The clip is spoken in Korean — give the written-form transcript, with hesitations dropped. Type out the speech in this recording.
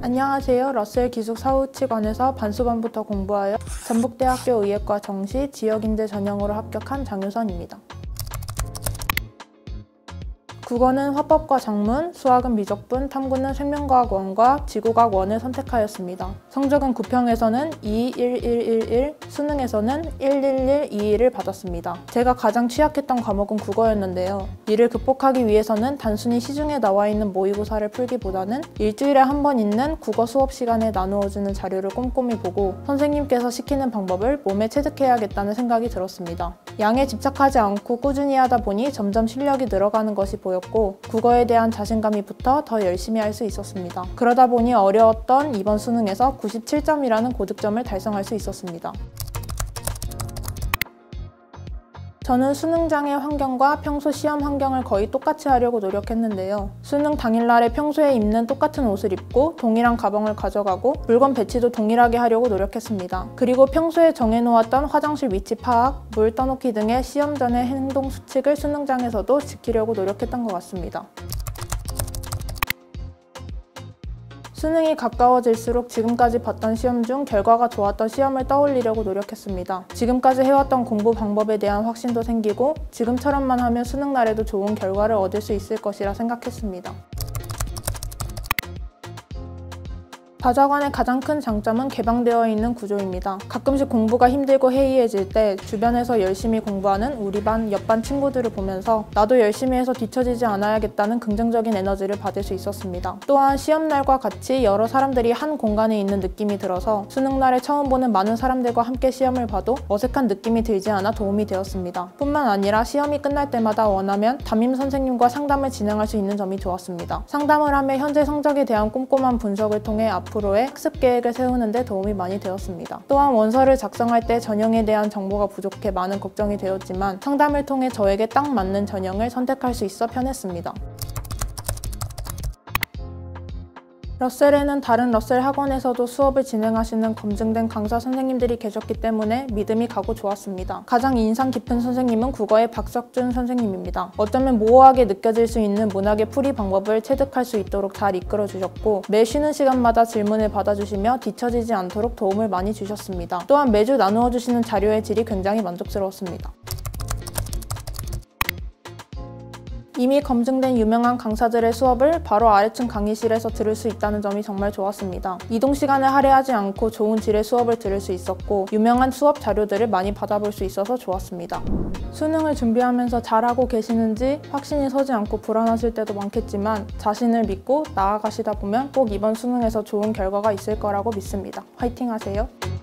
안녕하세요. 러셀 기숙사후치관에서 반수반부터 공부하여 전북대학교 의예과 정시 지역인재 전형으로 합격한 장유선입니다. 국어는 화법과 작문, 수학은 미적분, 탐구는 생명과학 1과 지구과학 1을 선택하였습니다. 성적은 구평에서는 21111, 수능에서는 11122를 받았습니다. 제가 가장 취약했던 과목은 국어였는데요. 이를 극복하기 위해서는 단순히 시중에 나와 있는 모의고사를 풀기보다는 일주일에 한 번 있는 국어 수업 시간에 나누어주는 자료를 꼼꼼히 보고 선생님께서 시키는 방법을 몸에 체득해야겠다는 생각이 들었습니다. 양에 집착하지 않고 꾸준히 하다 보니 점점 실력이 늘어가는 것이 보였고 국어에 대한 자신감이 붙어 더 열심히 할 수 있었습니다. 그러다 보니 어려웠던 이번 수능에서 97점이라는 고득점을 달성할 수 있었습니다. 저는 수능장의 환경과 평소 시험 환경을 거의 똑같이 하려고 노력했는데요. 수능 당일날에 평소에 입는 똑같은 옷을 입고 동일한 가방을 가져가고 물건 배치도 동일하게 하려고 노력했습니다. 그리고 평소에 정해놓았던 화장실 위치 파악, 물 떠놓기 등의 시험 전의 행동 수칙을 수능장에서도 지키려고 노력했던 것 같습니다. 수능이 가까워질수록 지금까지 봤던 시험 중 결과가 좋았던 시험을 떠올리려고 노력했습니다. 지금까지 해왔던 공부 방법에 대한 확신도 생기고 지금처럼만 하면 수능 날에도 좋은 결과를 얻을 수 있을 것이라 생각했습니다. 다자관의 가장 큰 장점은 개방되어 있는 구조입니다. 가끔씩 공부가 힘들고 해이해질 때 주변에서 열심히 공부하는 우리 반, 옆반 친구들을 보면서 나도 열심히 해서 뒤처지지 않아야겠다는 긍정적인 에너지를 받을 수 있었습니다. 또한 시험날과 같이 여러 사람들이 한 공간에 있는 느낌이 들어서 수능날에 처음 보는 많은 사람들과 함께 시험을 봐도 어색한 느낌이 들지 않아 도움이 되었습니다. 뿐만 아니라 시험이 끝날 때마다 원하면 담임 선생님과 상담을 진행할 수 있는 점이 좋았습니다. 상담을 하며 현재 성적에 대한 꼼꼼한 분석을 통해 앞으로의 학습 계획을 세우는 데 도움이 많이 되었습니다. 또한 원서를 작성할 때 전형에 대한 정보가 부족해 많은 걱정이 되었지만 상담을 통해 저에게 딱 맞는 전형을 선택할 수 있어 편했습니다. 러셀에는 다른 러셀 학원에서도 수업을 진행하시는 검증된 강사 선생님들이 계셨기 때문에 믿음이 가고 좋았습니다. 가장 인상 깊은 선생님은 국어의 박석준 선생님입니다. 어쩌면 모호하게 느껴질 수 있는 문학의 풀이 방법을 체득할 수 있도록 잘 이끌어 주셨고 매 쉬는 시간마다 질문을 받아주시며 뒤처지지 않도록 도움을 많이 주셨습니다. 또한 매주 나누어 주시는 자료의 질이 굉장히 만족스러웠습니다. 이미 검증된 유명한 강사들의 수업을 바로 아래층 강의실에서 들을 수 있다는 점이 정말 좋았습니다. 이동 시간을 할애하지 않고 좋은 질의 수업을 들을 수 있었고 유명한 수업 자료들을 많이 받아볼 수 있어서 좋았습니다. 수능을 준비하면서 잘하고 계시는지 확신이 서지 않고 불안하실 때도 많겠지만 자신을 믿고 나아가시다 보면 꼭 이번 수능에서 좋은 결과가 있을 거라고 믿습니다. 화이팅 하세요!